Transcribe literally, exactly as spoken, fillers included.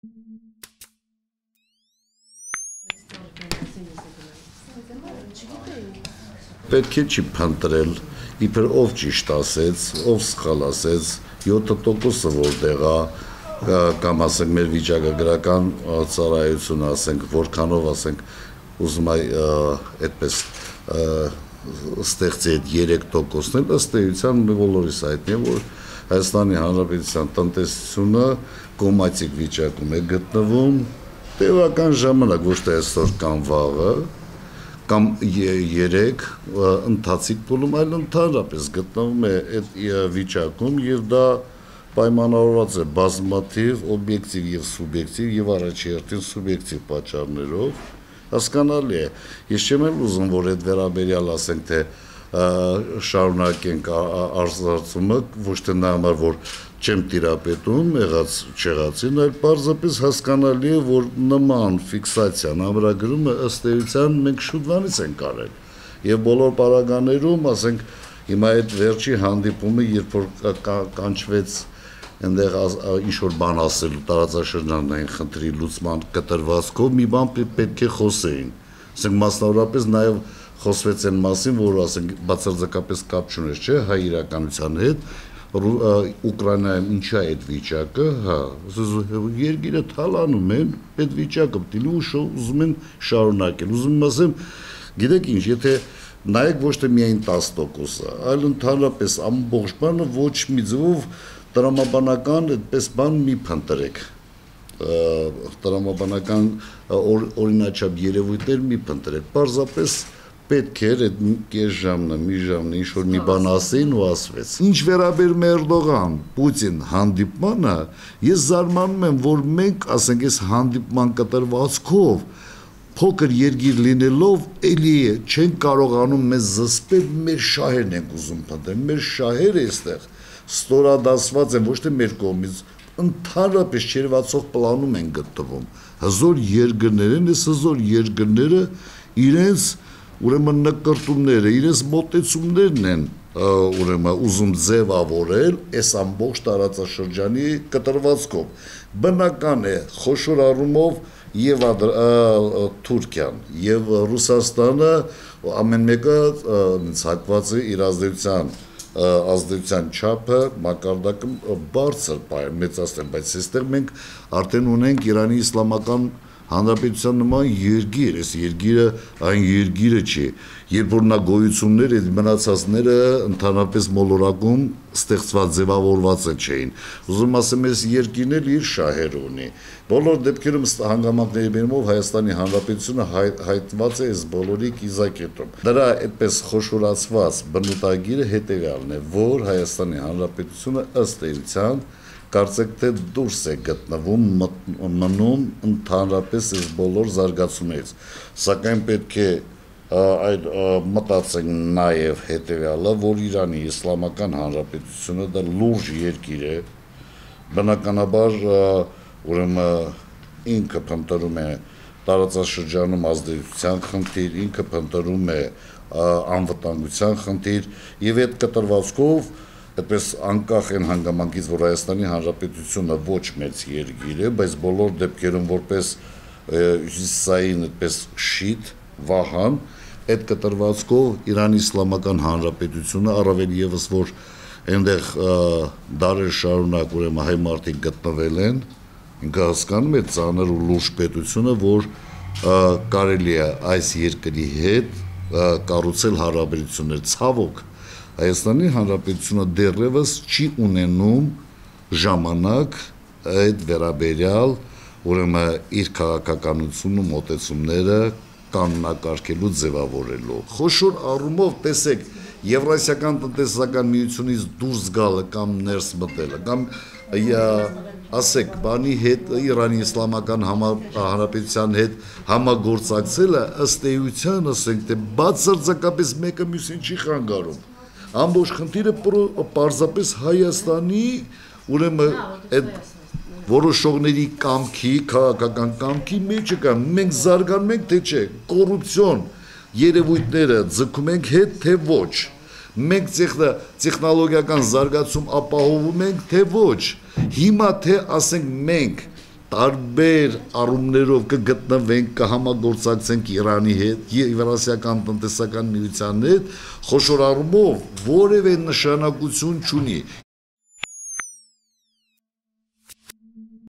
Պետք է չի փնտրել, իբր ով ճիշտ ասեց, ով սխալ ասեց, յոթ տոկոսը որտեղ է, կամ ասենք մեր վիճակագրական ծառայությունը, ասենք որքանով ասենք ուզում այ այդպես ստեղծի այդ երեք տոկոսն էլ ըստ էության բոլորիս հայտնի է, որ Հայաստանի Հանրապետության տնտեսությունը կոմացիկ վիճակում է գտնվում, տևական ժամանակ, ոչ թե այսօր կամ վաղը, կամ երեք ընթացիկ փուլում, այլ ընդհանրապես գտնվում է այդ վիճակում եւ դա պայմանավորված է բազմաթիվ օբյեկտիվ եւ սուբյեկտիվ եւ առաջերտին սուբյեկտիվ պատճառներով, հասկանալի է։ Ես չեմ էլ ուզում, որ այդ վերաբերյալ ասենք թե շարունակենք արձարծումը, ոչ թե նա համար, որ չեմ տիրապետում եղած չեղածին, այլ պարզապես հասկանալի է, որ նման ֆիքսացիան ամրագրումը ըստ էության մենք շուտվանից ենք արել։ Եվ բոլոր պարագաներում, ասենք, հիմա այդ վերջի հանդիպումը, երբ որ կանչվեց այնտեղ ինչ-որ բան ասելու տարածաշրջանային խնդրի լուծման կտրվածքով, մի բան պետք է խոսեին։ Ասենք, մասնավորապես նաև խոսվեց այն մասին, որ ասենք բացարձակապես կապ չուներ, չէ, հայ իրականության հետ, Ուկրաինայում ինչ է այդ վիճակը, հա, երկիրը թալանում են, այդ վիճակը պետք է ուզում են շարունակել, ուզում եմ ասեմ, գիտեք ինչ, եթե նայեք ոչ թե միայն տասը տոկոսը, այլ ընդհանրապես ամբողջ բանը ոչ մի ձևով տրամաբանական այդպես բան մի փնտրեք, տրամաբանական օրինաչափ երևույթներ մի փնտրեք, պարզապես պետք էր այդ կես ժամնը, մի ժամնը ինչ-որ մի բան ասեին ու ասվեց։ Ինչ վերաբերում է Էրդողան, Պուտին հանդիպմանը, ես զարմանում եմ, որ մենք, ասենք, այս հանդիպման կտրվածքով փոքր երկիր լինելով, էլի չենք կարողանում մեզ զսպել, մեր շահերն ենք ուզում փնտրել, մեր շահերը այստեղ ստորադասված են ոչ թե մեր կողմից, ընդհանրապես չերվածող պլանում են գտնվում։ Հզոր երկրներ են, այս հզոր երկրները իրենց ուրեմն նկրտումները, իրենց մոտեցումներն են ուրեմն ուզում ձևավորել այս ամբողջ տարածաշրջանի կտրվածքով։ Բնական է, խոշոր առումով եւ Թուրքիան եւ Ռուսաստանը ամեն մեկը ցակված է իր ազդեցության ազդեցության չափը մակարդակը բարձր մեծացնել, բայց այստեղ մենք արդեն ունենք Իրանի Իսլամական Հանրապետության նման երկիր, այս երկիրը այն երկիրը չի, երբ որ նա գոյություններ այդ մնացածները ընդհանրապես մոլորակում ստեղծված ձևավորված չէին։ Ուզում ասեմ, այս երկիրն էլ իր շահեր ունի։ Բոլոր դեպքերում հանգամանքների բերումով Հայաստանի Հանրապետությունը հայտնված է այս բոլորի կիզակետում։ Դրա այդպես խոշորացված բնութագիրը հետևյալն է, որ Հայաստանի Հանրապետությունը ըստ էության կարծեք թե դուրս է գտնվում մնում ընդհանրապես այս բոլոր զարգացումներից, սակայն պետք է այդ մտածենք նաև հետևյալը, որ Իրանի Իսլամական Հանրապետությունը դա լուրջ երկիր է, բնականաբար ուրեմն ինքը փնտրում է տարածաշրջանում ազդեցության խնդիր, ինքը փնտրում է անվտանգության խնդիր եւ այդ կտրվածքով այդպես անկախ են հանգամանքից, որ Հայաստանի Հանրապետությունը ոչ մեծ երկիր է, բայց բոլոր դեպքերում որպես հյուսիսային այդպես շիտ, վահան, այդ կտրվածքով Իրանի Իսլամական Հանրապետությունը առավել եւս որ այնտեղ դարեր շարունակ ուրեմն հայ մարդիկ գտնվել են, ինքը հասկանում է ծանր ու լուրջ պետությունը, որ կարելի է այս երկրի հետ կառուցել հարաբերություններ, ցավոք Հայաստանի Հանրապետությունը դեռևս չի ունենում ժամանակ այդ վերաբերյալ ուրեմն իր քաղաքականությունը մոտեցումները կանոնակարգելու ձևավորելու։ Խոշոր առումով տեսեք Եվրասիական տնտեսական միությունից դուրս գալը կամ ներս մտելը կամ ասեք բանի հետ Իրանի Իսլամական Հանրապետության հետ համագործակցելը ըստ էության ասենք թե բացարձակապես մեկը մյուսին չի խանգարում։ Ամբողջ խնդիրը պարզապես Հայաստանի ուրեմն այդ որոշողների կամքի, քաղաքական կամքի մեջը կա, մենք զարգանում ենք թե չէ, կոռուպցիոն երևույթները ձգում ենք հետ թե ոչ, մենք տեխնոլոգիական զարգացում ապահովում ենք թե ոչ, հիմա թե ասենք մենք տարբեր առումներով կգտնվենք, կհամագործակցենք Իրանի հետ, Եվրասիական տնտեսական միության հետ, խոշոր առումով որևէ նշանակություն չունի։